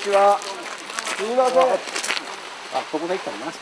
ちは。すみません。あ、ここで行ったのかな。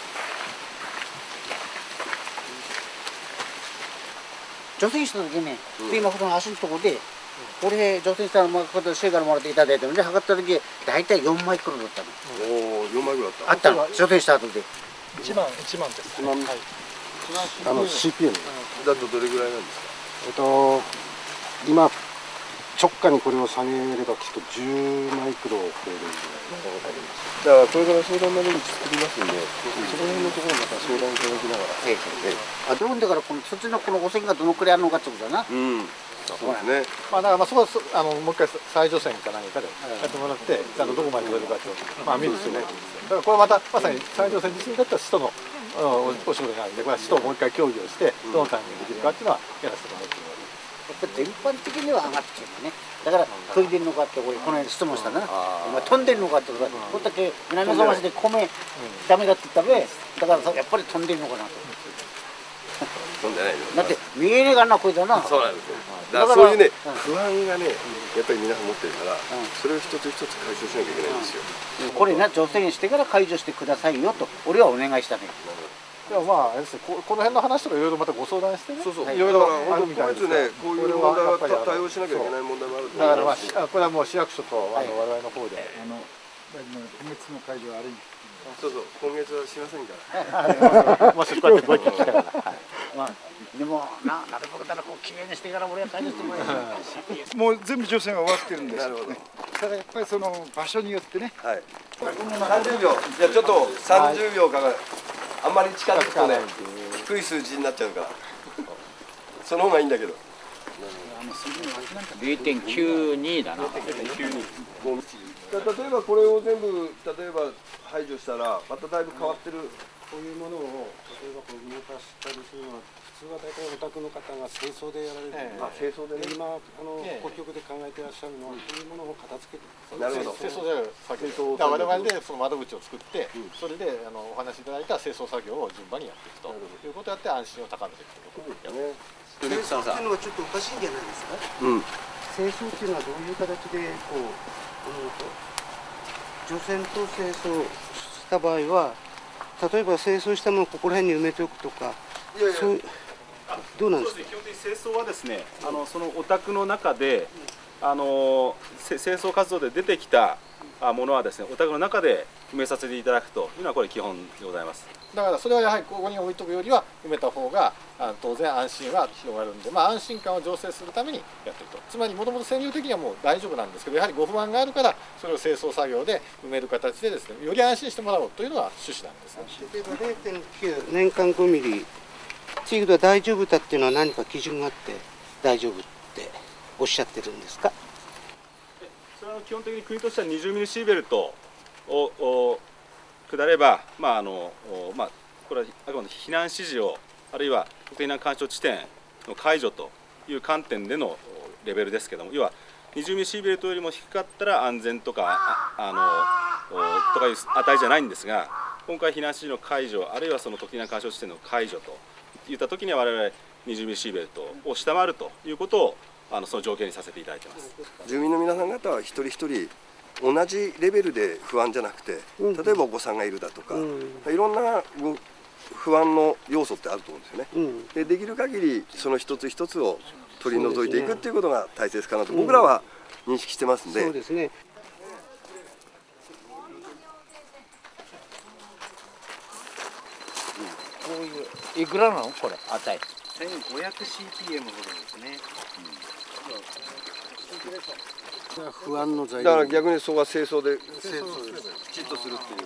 除染した時ね、今この足のところで、これ除染したのこれシェーからもらっていただいたので測った時大体4マイクロだったの。 おお、4マイクロだった。 あったの。除染した後で。 1万です。 1万。はい。CPM だとどれぐらいなんですか。 今直下にこれを下げればきっと10マイクロ増えるんじゃないかと思います。 だからこれから相談窓口作りますんで、その辺のところまた相談いただきながら。 あ、どうだからこの土のこの汚染がどのくらいあるのかってことだな。 うん。そうですね。 まあだからまあそこはもう一回再除染か何かでやってもらってちゃんとどこまで取れるかってまあ見る必要ないと思うんですよ。だからこれまたまさに再除染自身だったら使途のお仕事になるんで、これは使途をもう一回協議をしてどのタイミングでできるかっていうのはやらせてもらってる。 やっぱ全般的には上がってきてるね。だから研いでんのかってこの間質問したな。今飛んでんのかってこれだけ南相馬市で米ダメだって言ったべ。だからやっぱり飛んでんのかなと。 飛んでないよ。 だって見えねえがなこれだな。 そうなんですよ。だからそういうね不安がねやっぱり皆さん持ってるから、それを一つ一つ解消しなきゃいけないんですよ。 これな除染してから解除してくださいよと俺はお願いしたね。 でもまああれですね、この辺の話とかいろいろまたご相談してね。 そうそう。 いろいろあるみたいですね。 こういう問題は対応しなきゃいけない問題もあると思だからいます。 まあこれはもう市役所と我々の方で今月の会場悪い。 そうそう。今月はしませんから。 もしこうやってご意見来たら。 まあでもなるべくだらこうきれいにしてから俺は解除してもらえる。 もう全部除染が終わってるんです。 なるほど。 ただやっぱりその場所によってね。 はい。30秒。じゃあちょっと30秒からあんまり近づくとね低い数字になっちゃうから。その方がいいんだけど。 0.92だな。 例えばこれを全部例えば排除したらまただいぶ変わってる。 こういうものを例えばこう動かしたりするのは普通は大体お宅の方が清掃でやられるんで、 清掃でね。 今国局で考えていらっしゃるのはこういうものを片付けてなるほど。 清掃作業。我々でその窓口を作ってそれでお話しいただいた清掃作業を順番にやっていくということをやって安心を高めていくということをやっていく。 清掃っていうのはちょっとおかしいんじゃないですか。清掃っていうのはどういう形でこう除染と清掃した場合は例えば清掃したものをここら辺に埋めておくとか、そういうどうなんですか。 基本的に清掃はですね、そのお宅の中で清掃活動で出てきたものはですね、お宅の中で埋めさせていただくというのはこれ基本でございます。 だからそれはやはりここに置いとくよりは埋めた方が当然安心は広がるんで、まあ、安心感を醸成するためにやっていると。つまりもともと線量的にはもう大丈夫なんですけど、やはりご不安があるからそれを清掃作業で埋める形でですね、より安心してもらおうというのが趣旨なんですね。 例えば 0.9 年間5ミリっていうことは大丈夫だっていうのは何か基準があって大丈夫っておっしゃってるんですか。 それは基本的に国としては20ミリシーベルトを下れば、これはあくまで避難指示をあるいは特定避難干渉地点の解除という観点でのレベルですけども、要は20ミリシーベルトよりも低かったら安全とかとかいう値じゃないんですが、今回避難指示の解除あるいはその特定避難干渉地点の解除といった時には我々20ミリシーベルトを下回るということをその条件にさせていただいています。 住民の皆さん方は一人一人同じレベルで不安じゃなくて、例えばお子さんがいるだとか、いろんな不安の要素ってあると思うんですよね。できる限りその一つ一つを取り除いていくっていうことが大切かなと僕らは認識してますんで。 そうですね。 こういういくらなのこれ値。 1500CPM ほどですね。 不安の材料。 だから逆にそこは清掃できちっとするっていう。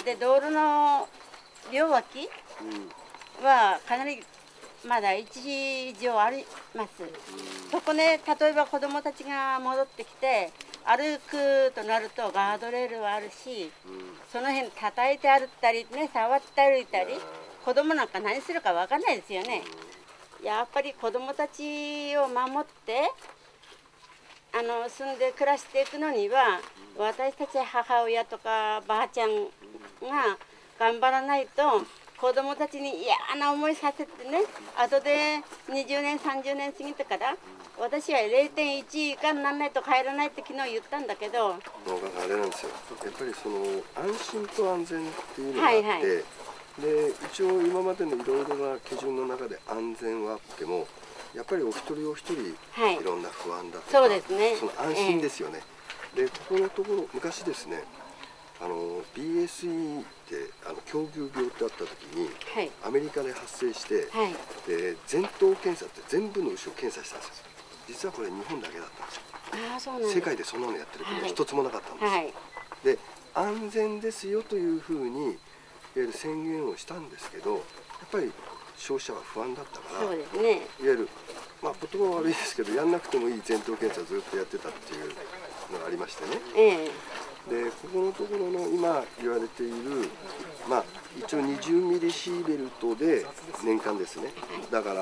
で道路の両脇はかなりまだ一時以上あります。そこね、例えば子どもたちが戻ってきて歩くとなるとガードレールはあるし、その辺叩いて歩ったりね、触って歩いたり、子どもなんか何するか分かんないですよね。やっぱり子どもたちを守って住んで暮らしていくのには、私たち母親とかばあちゃんが頑張らないと子供たちに嫌な思いさせてね、後で20年30年過ぎてから私は 0.1 以下にならないと帰らないって昨日言ったんだけど、 あれなんですよ、やっぱりその安心と安全っていうのがあって、 はいはい、 で一応今までのいろいろな基準の中で安全はあってもやっぱりお一人お一人いろんな不安だとか、 そうですね、 その安心ですよね、でここのところ昔ですね、BSE って狂牛病ってあった時に、 はい、 アメリカで発生して、 はい、 で前頭検査って全部の牛を検査したんですよ。実はこれ日本だけだったんですよ。 そうなんです。 世界でそんなのやってる国は一つもなかったんです、はい、で安全ですよというふうにいわゆる宣言をしたんですけど、やっぱり消費者は不安だったから、 そうですね、 いわゆる、言葉は悪いですけどやんなくてもいい前頭検査をずっとやってたっていうのがありましてね、でここのところの今言われている、一応20ミリシーベルトで年間ですね、だから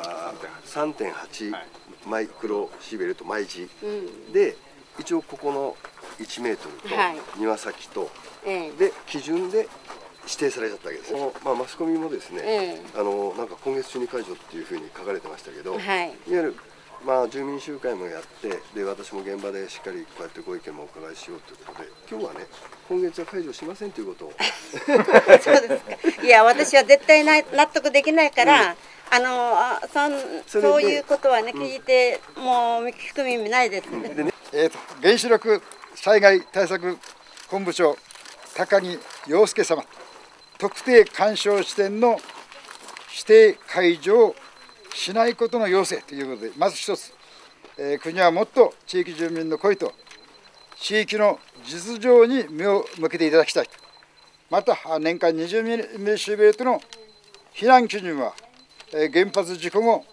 3.8 マイクロシーベルト毎時、で一応ここの1メートルと庭先と、で基準で指定されちゃったわけです。マスコミもですね、なんか今月中に解除っていうふうに書かれてましたけど、いわゆる住民集会もやって、で私も現場でしっかりこうやってご意見もお伺いしようということで、今日はね今月は解除しませんということをそうですか。いや私は絶対納得できないから、そういうことはね聞いて、もう聞く耳ないですね。 原子力災害対策本部長高木陽介様、特定干渉地点の指定解除をしないことの要請ということで、まず一つ、国はもっと地域住民の声と地域の実情に目を向けていただきたい。また年間20ミリシーベルトの避難基準は、原発事故後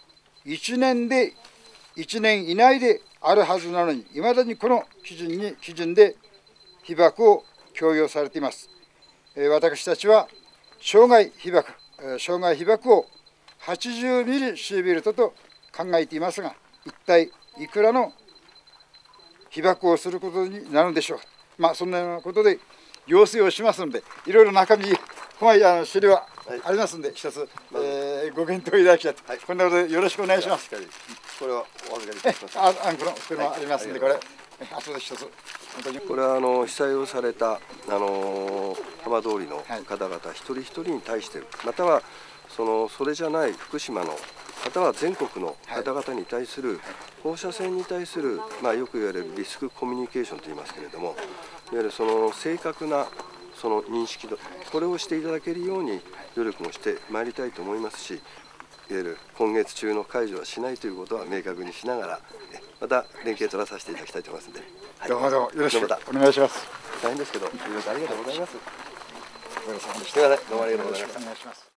1年以内であるはずなのに、いまだにこの基準で被爆を強要されています。私たちは生涯被爆を80ミリシーベルトと考えていますが、一体いくらの被爆をすることになるのでしょう。そんなようなことで要請をしますので、いろいろ中身細い資料はありますので、一つ、ご検討いただきたいと、こんなことでよろしくお願いします。 これはお預かりいたします。 この車ありますので、これ後で一つ。 これは被災をされた浜通りの方々一人一人に対して、またはそれじゃない福島の、または全国の方々に対する放射線に対する、よく言われるリスクコミュニケーションといいますけれども、いわゆる正確な認識これをしていただけるように努力もしてまいりたいと思いますし、いわゆる今月中の解除はしないということは明確にしながら、また連携取らさせていただきたいと思いますので、 どうもよろしくお願いします。 大変ですけど、いろいろありがとうございます。 ご苦労様でした。どうもありがとうございます。 お願いします。